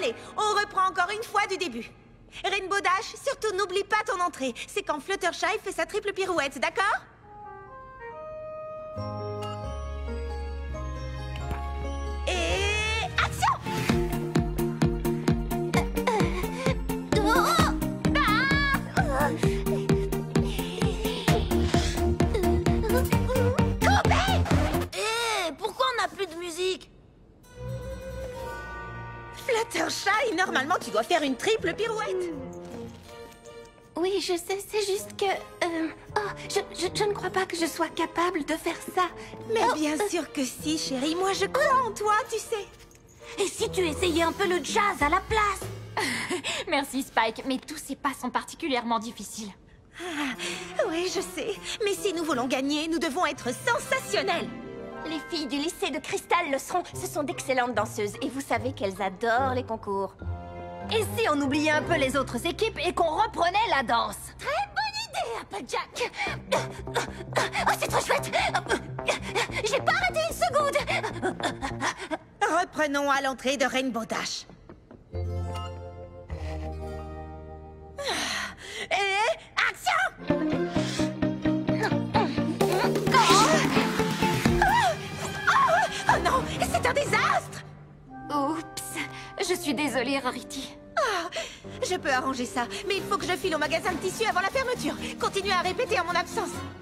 Allez, on reprend encore une fois du début. Rainbow Dash, surtout n'oublie pas ton entrée. C'est quand Fluttershy fait sa triple pirouette, d'accord? Et... action! Pourquoi on n'a plus de musique? Fluttershy, normalement tu dois faire une triple pirouette. Oui, je sais, c'est juste que... je ne crois pas que je sois capable de faire ça. Mais bien sûr que si, chérie. Moi, je crois en toi, tu sais. Et si tu essayais un peu le jazz à la place? Merci Spike, mais tous ces pas sont particulièrement difficiles. Oui, je sais. Mais si nous voulons gagner, nous devons être sensationnels. Les filles du lycée de Cristal le seront. Ce sont d'excellentes danseuses et vous savez qu'elles adorent les concours. Et si on oubliait un peu les autres équipes et qu'on reprenait la danse? Très bonne idée, Applejack. Oh, c'est trop chouette. J'ai pas arrêté une seconde. Reprenons à l'entrée de Rainbow Dash. Et... action! Oh non, c'est un désastre! Oups, je suis désolée, Rarity. Je peux arranger ça, mais il faut que je file au magasin de tissus avant la fermeture. Continuez à répéter en mon absence.